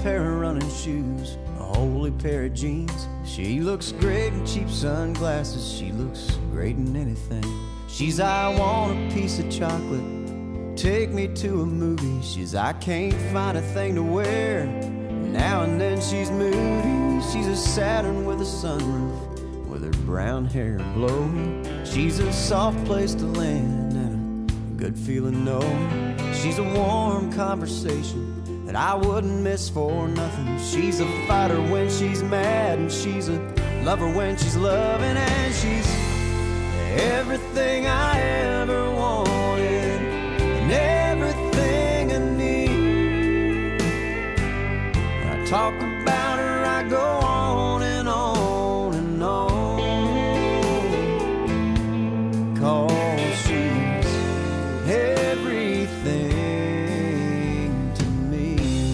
pair of running shoes, a holy pair of jeans. She looks great in cheap sunglasses, she looks great in anything. She's I want a piece of chocolate, take me to a movie. She's I can't find a thing to wear, now and then she's moody. She's a Saturn with a sunroof, with her brown hair blowing. She's a soft place to land and a good feeling knowing. She's a warm conversation that I wouldn't miss for nothing. She's a fighter when she's mad, and she's a lover when she's loving. And she's everything I ever wanted and everything I need. When I talk about her, I go on and on and on, 'cause she's everything to me.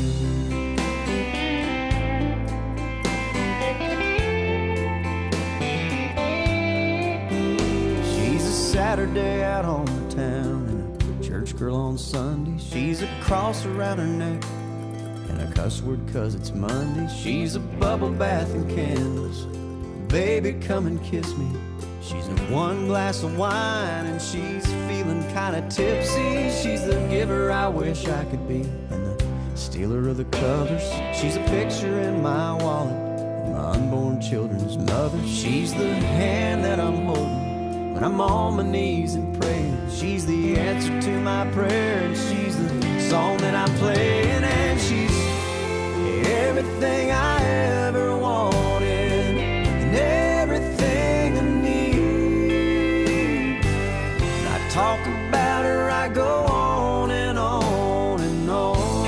She's a Saturday out on the town and a church girl on Sunday. She's a cross around her neck and a cuss word 'cause it's Monday. She's a bubble bath and candles, baby come and kiss me. She's a one glass of wine and she's feeling kinda tipsy. She's the giver I wish I could be and the stealer of the colors. She's a picture in my wallet of my unborn children's mother. She's the hand that I'm holding when I'm on my knees and praying. She's the answer to my prayer, and she's the song that I'm playing. And she's everything I ever wanted and everything I need. When I talk about her, I go on and on and on,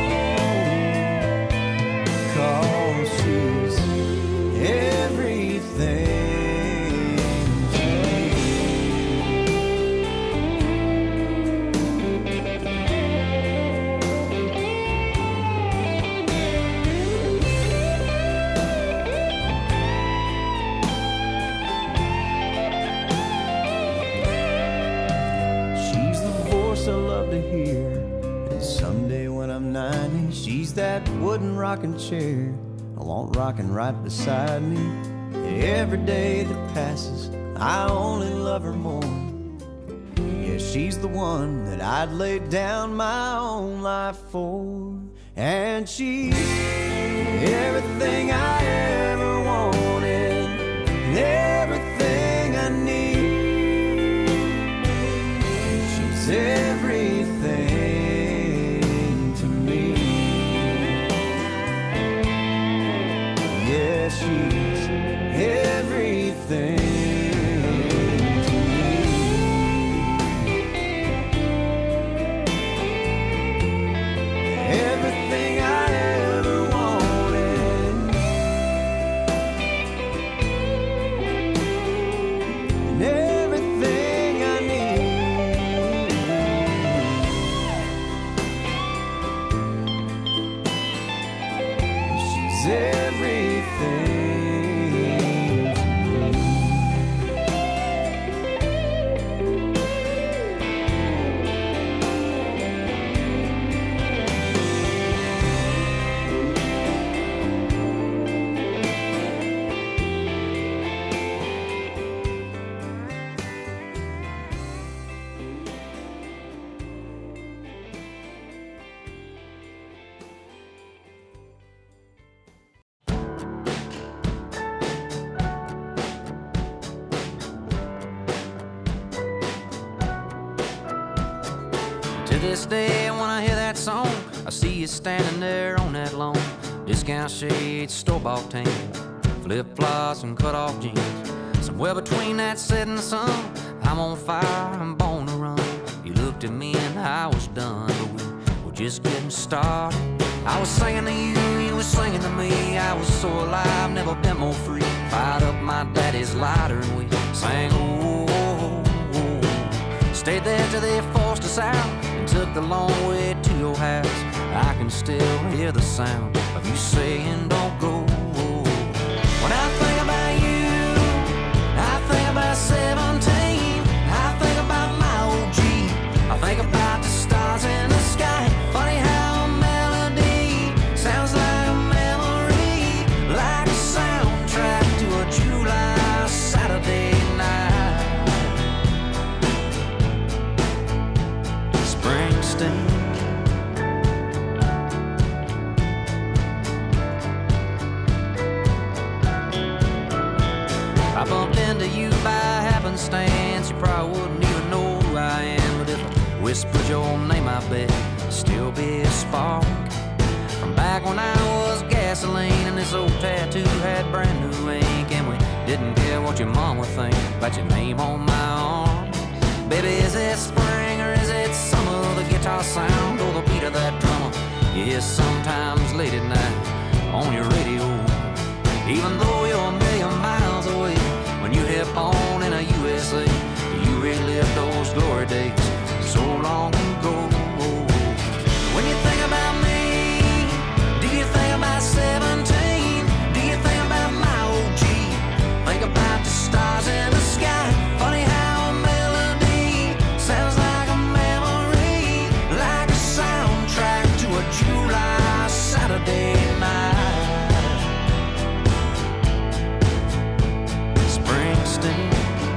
'cause she's everything. I love to hear, and someday when I'm 90, she's that wooden rocking chair I want rocking right beside me. Every day that passes, I only love her more. Yeah, she's the one that I'd lay down my own life for. And she's everything I ever wanted and everything I need. She's everything to me. Yeah, she's everything to me. Everything I ever wanted and everything I need. She's everything to me. To this day, when I hear that song, I see you standing there on that lawn. Discount shades, store-bought tan, flip-flops and cut-off jeans. Somewhere between that setting sun, I'm on fire, I'm born to run. You looked at me and I was done, but we were just getting started. I was singing to you, you were singing to me. I was so alive, never been more free. Fired up my daddy's lighter and we sang, oh, oh, oh. Stayed there till they forced us out and took the long way to your house. I can still hear the sound of you saying don't go. When I think about you, I think about 17. I think about my old Jeep. I think about the stars in the sky. Funny how a melody sounds like Springsteen. I bumped into you by happenstance, you probably wouldn't even know who I am. But if I whispered your name, I bet it'd still be a spark from back when I was gasoline and this old tattoo had brand new ink, and we didn't care what your mom would think about your name on my arm. Baby, is it spring or is it summer? The guitar sound or the beat of that drummer you hear sometimes late at night on your radio. Even though you're a million miles away, when you hit on in a USA, you relive those glory days so long ago. When you think about me, do you think about 17? Do you think about my OG? Think about the stars in the sky. Funny how a melody sounds like a memory, like a soundtrack to a July Saturday night. Springsteen.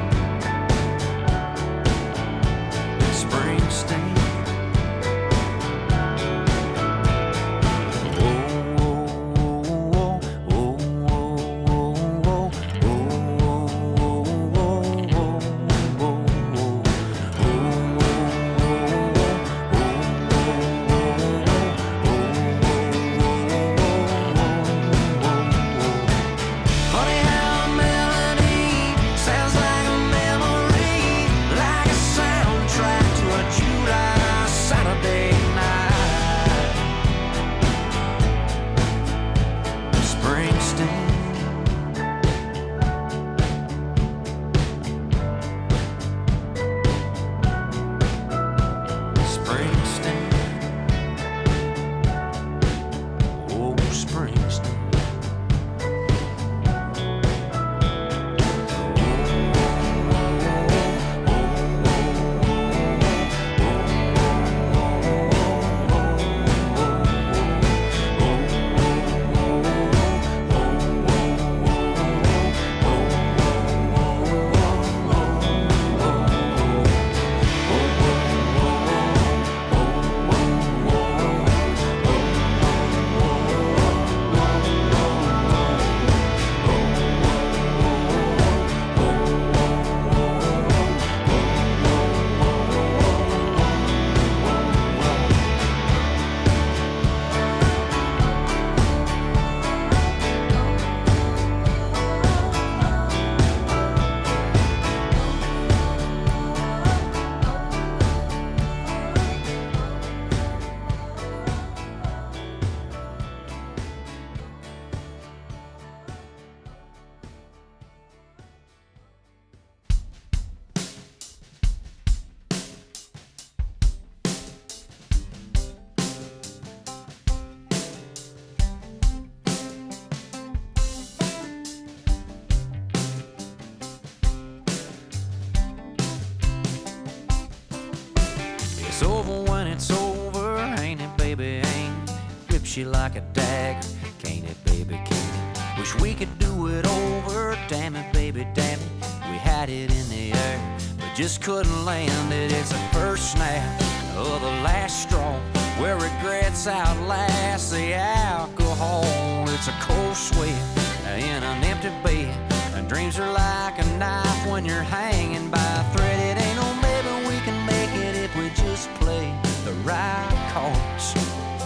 It's over when it's over, ain't it, baby, ain't it? Rips you like a dagger, can't it, baby, can't it? Wish we could do it over, damn it, baby, damn it. We had it in the air, but just couldn't land it. It's the first snap of the last straw, where regrets outlast the alcohol. It's a cold sweat in an empty bed, and dreams are like a knife when you're hanging by a thread. It ain't no maybe we can make it if we just play the right cards.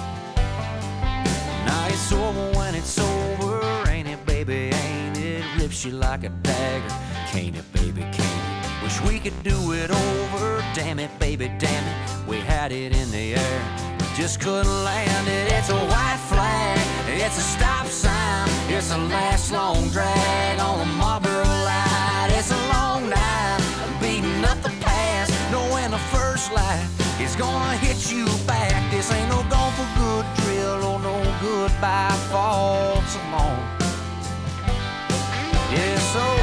Now it's over when it's over, ain't it, baby, ain't it? Rips you like a dagger, can't it, baby, can't it? Wish we could do it over, damn it, baby, damn it. We had it in the air, but just couldn't land it. It's a white flag, it's a stop sign, it's a last long drag on the Marlboro Light. It's a long night, beating up the past, knowing the first light is gonna hit you back. This ain't no gone for good drill or no goodbye false alarm. Yeah, so